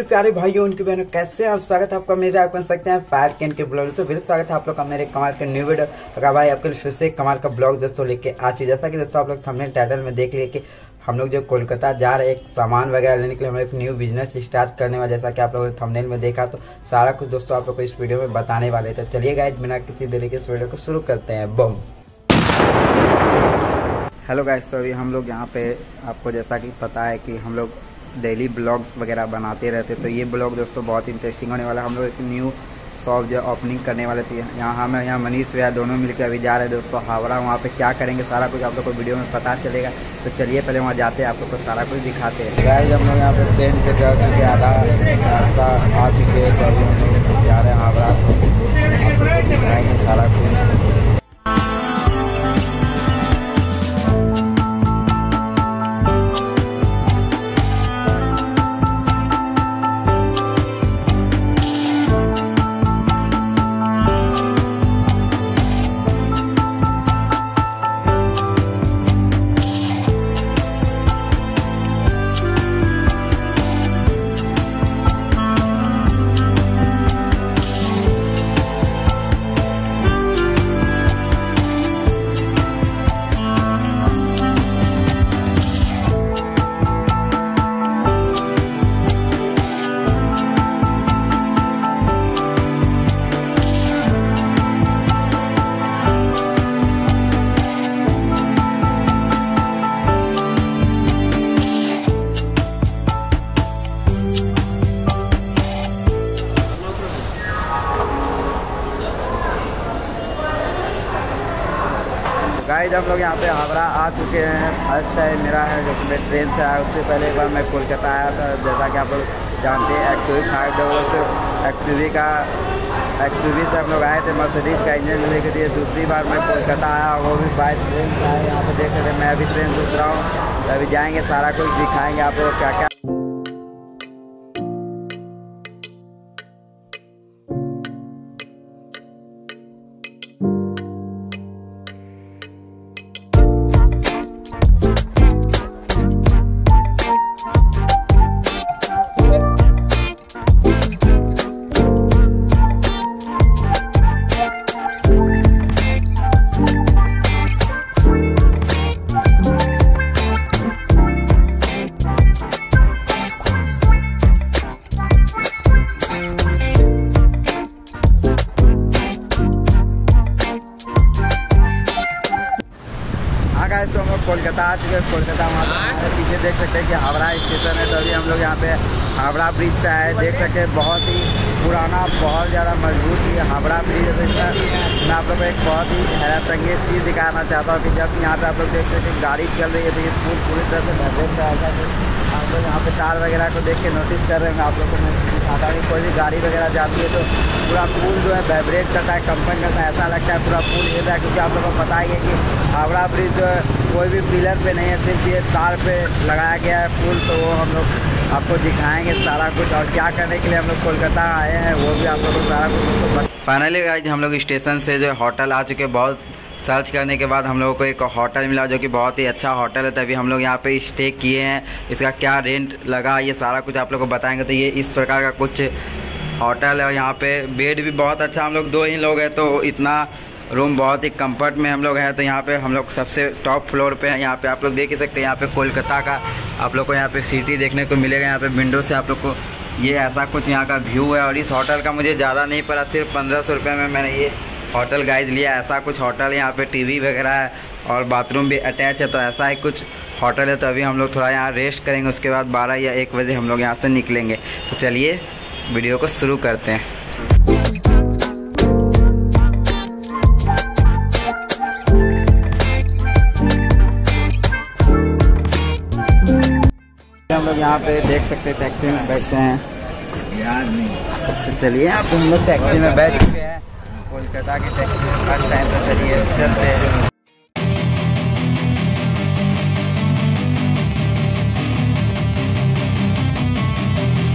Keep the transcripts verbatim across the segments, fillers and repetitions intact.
मेरे प्यारे भाइयों उनकी बहनों कैसे आप, स्वागत है आपका मेरे आप बन सकते हैं फायर कैन के ब्लॉग। तो फिर स्वागत है आप लोग का मेरे कमाल के न्यू वीडियो का भाई आपके लिए फिर से कमाल का ब्लॉग दोस्तों लेके आ चुके। जैसा कि दोस्तों आप लोग थंबनेल टाइटल में देख लिए कि हम लोग जो कोलकाता जा रहे हैं एक सामान वगैरह लेने के लिए, हम एक न्यू बिजनेस स्टार्ट करने वाले। जैसा कि आप लोगों ने थंबनेल में देखा तो सारा कुछ दोस्तों आप लोग को इस वीडियो में बताने वाले थे। चलिए गाइस बिना किसी देरी के इस वीडियो को शुरू करते हैं। बम हेलो गाइस, तो अभी हम लोग यहाँ पे आपको जैसा कि पता है कि हम लोग डेली ब्लॉग्स वगैरह बनाते रहते, तो ये ब्लॉग दोस्तों बहुत इंटरेस्टिंग होने वाला है। हम लोग एक न्यू शॉप जो ओपनिंग करने वाले थे, यहाँ हम यहाँ मनीष भैया दोनों मिलकर अभी जा रहे हैं दोस्तों हावड़ा। वहाँ पे क्या करेंगे सारा कुछ आप लोग को वीडियो में पता चलेगा। तो चलिए पहले वहाँ जाते हैं, आप लोग को सारा कुछ दिखाते हैं। गाइस हम लोग यहाँ पे ट्रेन पे जा चुके, आधा रास्ता आ चुके हैं, तो अभी हम लोग जा रहे हैं हावड़ा। तो दिखाएंगे सारा कुछ। गाइस हम लोग यहाँ पे हावड़ा आ चुके हैं। फर्स्ट टाइम मेरा है जो मैं ट्रेन से आया, उससे पहले एक बार मैं कोलकाता आया था। जैसा कि आप लोग जानते हैं एक्सयूवी फाइव डबल से एक्सयूवी का एक्सयूवी से हम लोग आए थे, मर्सिडीज का इंजन लेके दिए। दूसरी बार मैं कोलकाता आया, वो भी बाय ट्रेन से आया। यहाँ पे देख रहे थे मैं अभी ट्रेन से उतरा हूँ, तो अभी जाएँगे सारा कुछ दिखाएँगे आप लोग क्या क्या। तो हम लोग कोलकाता आ चुके हैं। कोलकाता वहाँ पीछे देख सकते हैं कि हावड़ा स्टेशन है। तो अभी हम लोग यहाँ पे हावड़ा ब्रिज पे आए। देख सकते हैं बहुत ही पुराना, बहुत ज़्यादा मजबूत ये हावड़ा ब्रिज है। तो इसमें मैं आप लोग को एक बहुत ही हैरत अंगेज चीज़ दिखाना चाहता हूँ कि जब यहाँ पे आप लोग देख सकते हैं गाड़ी चल रही है तो ये पुल पूरी तरह से भरपूर है। आप लोग यहाँ पे कार वगैरह को देख के नोटिस कर रहे हैं। आप लोग को मैं दिखाता हूँ कि कोई भी गाड़ी वगैरह जाती है तो पूरा पुल जो है वाइब्रेट करता है, कंपन करता है, ऐसा लगता है पूरा पुल हिल रहा है। क्योंकि आप लोग को पता ही है कि हावड़ा ब्रिज जो है कोई भी पिलर पे नहीं है, सिर्फ ये तार पे लगाया गया है पुल। तो वो हम लोग आपको दिखाएंगे सारा कुछ, और क्या करने के लिए हम लोग कोलकाता आए हैं वो भी आप लोग को सारा कुछ। फाइनली गाइस हम लोग स्टेशन से जो होटल आ चुके। बहुत सर्च करने के बाद हम लोगों को एक होटल मिला जो कि बहुत ही अच्छा होटल है। तभी हम लोग यहाँ पे स्टे किए हैं। इसका क्या रेंट लगा ये सारा कुछ आप लोग को बताएंगे। तो ये इस प्रकार का कुछ होटल है, और यहाँ पे बेड भी बहुत अच्छा। हम लोग दो ही लोग हैं तो इतना रूम बहुत ही कंफर्ट में हम लोग हैं। तो यहाँ पे हम लोग सबसे टॉप फ्लोर पे हैं। यहाँ पे आप लोग देख ही सकते हैं, यहाँ पे कोलकाता का आप लोग को यहाँ पे सिटी देखने को मिलेगा। यहाँ पे विंडो से आप लोग को ये ऐसा कुछ यहाँ का व्यू है। और इस होटल का मुझे ज़्यादा नहीं पड़ा, सिर्फ पंद्रह सौ रुपये में मैंने ये होटल गाइड लिया। ऐसा कुछ होटल, यहाँ पे टीवी वगैरह है और बाथरूम भी अटैच है। तो ऐसा ही कुछ होटल है। तो अभी हम लोग थोड़ा यहाँ रेस्ट करेंगे, उसके बाद बारह या एक बजे हम लोग यहाँ से निकलेंगे। तो चलिए वीडियो को शुरू करते हैं। हम लोग यहाँ पे देख सकते हैं टैक्सी में बैठते हैं। तो चलिए यहाँ पे हम लोग टैक्सी में बैठ चुके हैं। कोलकाता की टैक्सी फर्स्ट टाइम पे चलिए चलते हैं।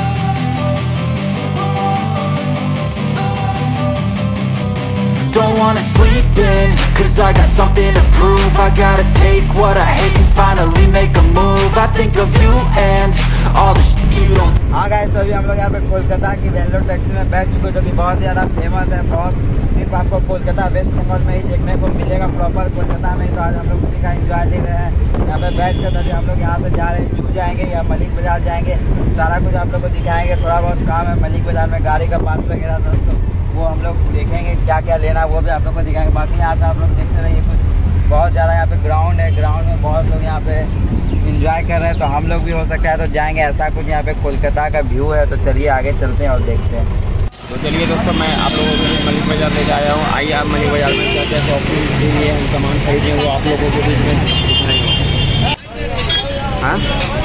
Don't want wanna sleep in, cause I got something to prove. I gotta take what I hate and finally make a move. I think of you and all the shit you don't. हाँ guys, तो अभी हम लोग यहाँ पे कोलकाता की Vellore taxi में बैठ चुके, जो कि बहुत ज़्यादा फेमस है। बहुत सिर्फ आपको कोलकाता वेस्ट बंगाल में ही देखने को मिलेगा, प्रॉपर कोलकाता में। तो आज हम लोग उसी का एंजॉय ले रहे हैं यहाँ पे बैठ कर। तभी हम लोग यहाँ से जा रहे हैं, जू जाएंगे या मलिक बाजार जाएंगे, सारा कुछ आप लोग को दिखाएंगे। थोड़ा बहुत काम है मलिक बाजार में, गाड़ी का पार्ट्स वगैरह दोस्तों, वो हम लोग देखेंगे क्या क्या लेना है, वो भी आप लोग को दिखाएंगे। बाकी यहाँ पे आप लोग देखते रहिए, कुछ बहुत ज़्यादा यहाँ पे ग्राउंड है, ग्राउंड में बहुत लोग यहाँ पे इंजॉय कर रहे हैं। तो हम लोग भी हो सकता है तो जाएंगे, ऐसा कुछ यहाँ पे कोलकाता का व्यू है। तो चलिए आगे चलते हैं और देखते हैं। तो चलिए दोस्तों, मैं आप लोगों को मलिक बाजार ले आया हूँ। आइए आप मलिक बाजार में क्या क्या शॉपिंग के लिए हम सामान खरीदें, वो आप लोगों के बीच में दिखाएंगे। हाँ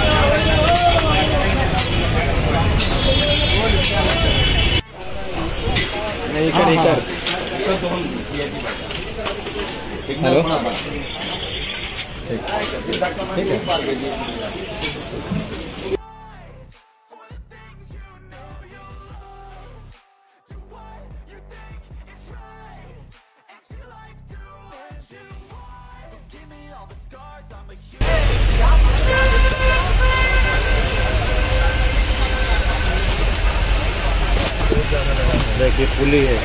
नहीं कर नहीं कर हेलो, ठीक है। देखिए पुली है,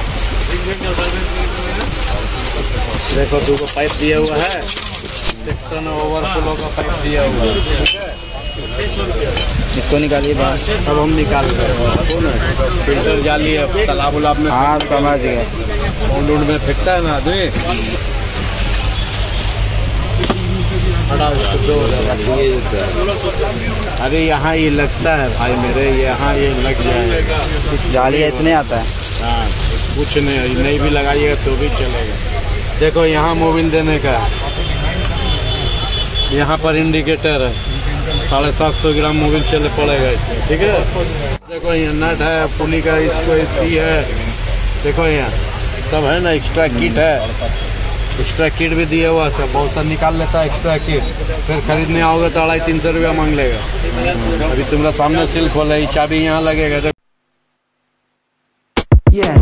देखो दो पाइप दिया हुआ है, सेक्शन ओवरफ्लो का पाइप दिया हुआ है। इसको निकालिए बाहर। अब हम निकाल रहे हैं फिल्टर जाली है, तालाब उलाब में। हाँ समझ गए, लूड में फेंकता है ना आदमी। अरे यहाँ ये लगता है भाई मेरे, यहाँ ये लग जाएगा। जाली इतने आता है। हाँ कुछ नहीं, नहीं भी लगाइएगा तो भी चलेगा। देखो यहाँ मोबिल देने का, यहाँ पर इंडिकेटर है, साढ़े सात सौ ग्राम मोबिल चले पड़ेगा इसमें, ठीक है। देखो यहाँ नट है पुली का, इसको इसकी है, देखो यहाँ सब है ना, एक्स्ट्रा किट है, एक्स्ट्रा किट भी दिया हुआ सब। बहुत सा निकाल लेता है एक्स्ट्रा किट, फिर खरीदने आओगे तो अढ़ाई तीन सौ रुपया मांग लेगा। अभी तुम्हारा सामने सिल खोला है, चाबी यहाँ लगेगा। Yeah.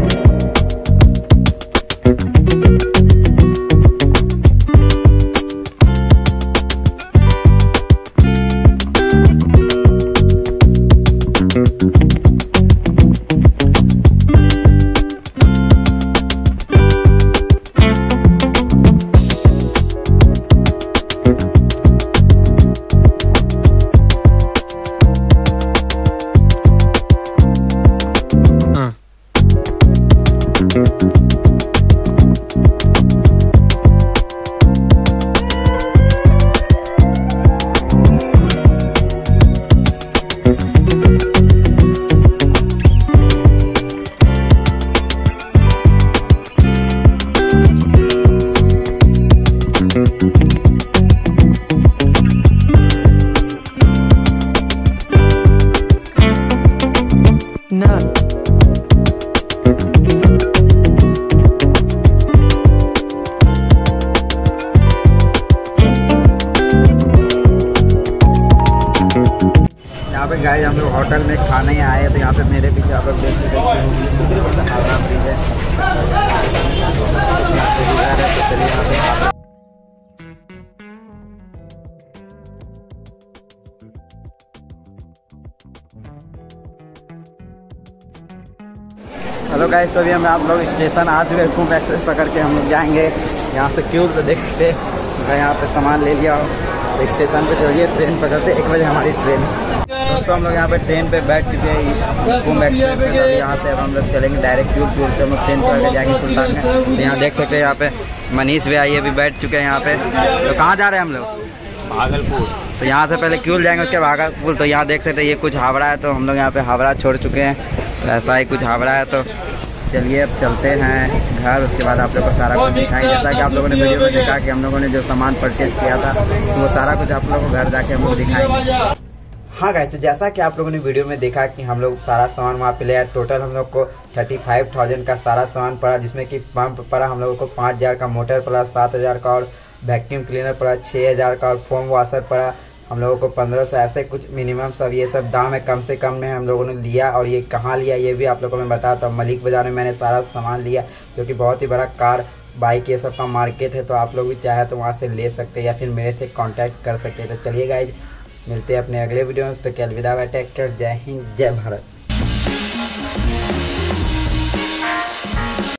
गाइस हम लोग होटल में खाने ही आए, तो यहाँ पे मेरे पीछे आप लोग देख सकते हैं हावड़ा ब्रिज है। हेलो गाइस, तो अभी हम आप लोग स्टेशन आ चुके हैं। कुंभ एक्सप्रेस पकड़ के हम लोग जाएंगे यहाँ से क्यों, तो देख सकते हैं यहाँ पे सामान ले लिया तो स्टेशन पे चलिए, ट्रेन पकड़ते एक बजे हमारी ट्रेन। दोस्तों हम लोग यहाँ पे ट्रेन पे बैठ चुके हैं कुंभ एक्सप्रेस में। अभी यहाँ से अब हम लोग चलेंगे डायरेक्ट क्यूब क्यूब से हम लोग ट्रेन पकड़ के जाएंगे सुल्तान में। तो यहाँ देख सकते हैं यहाँ पे मनीष भी आइए, अभी बैठ चुके हैं यहाँ पे। तो कहाँ जा रहे हैं हम लोग? भागलपुर। तो यहाँ से पहले क्यूल जाएंगे, उसके भागलपुर। तो यहाँ देख सकते हैं ये कुछ हावड़ा है, तो हम लोग यहाँ पे हावड़ा छोड़ चुके हैं। तो ऐसा ही कुछ हावड़ा है, तो चलिए अब चलते हैं घर। उसके बाद आप लोग को सारा कुछ दिखाएंगे, जैसा कि आप लोगों ने वीडियो में देखा कि हम लोगों ने जो सामान परचेज किया था, तो वो सारा कुछ आप लोगों को घर जाके हम लोग दिखाएंगे। हाँ गाइस, तो जैसा कि आप लोगों ने वीडियो में देखा कि हम लोग सारा सामान वहाँ पे ले आए। टोटल हम लोग को थर्टी फाइव थाउजेंड का सारा सामान पड़ा, जिसमें कि पंप पड़ा हम लोगों को पाँच हज़ार का, मोटर पड़ा सात हज़ार का, और वैक्यूम क्लीनर पड़ा छः हज़ार का, और फोम वाशर पड़ा हम लोगों को पंद्रह सौ ऐसे कुछ मिनिमम सब ये सब दाम है, कम से कम में हम लोगों ने लिया। और ये कहाँ लिया ये भी आप लोगों को मैं बताता हूँ। मलिक बाज़ार में मैंने सारा सामान लिया, जो कि बहुत ही बड़ा कार बाइक ये सब का मार्केट है। तो आप लोग भी चाहे तो वहाँ से ले सकते हैं या फिर मेरे से कांटेक्ट कर सकते हैं। तो चलिए गाइज, मिलते हैं अपने अगले वीडियो में। तो क्या अलविदा, टेक केयर, जय हिंद, जय भारत।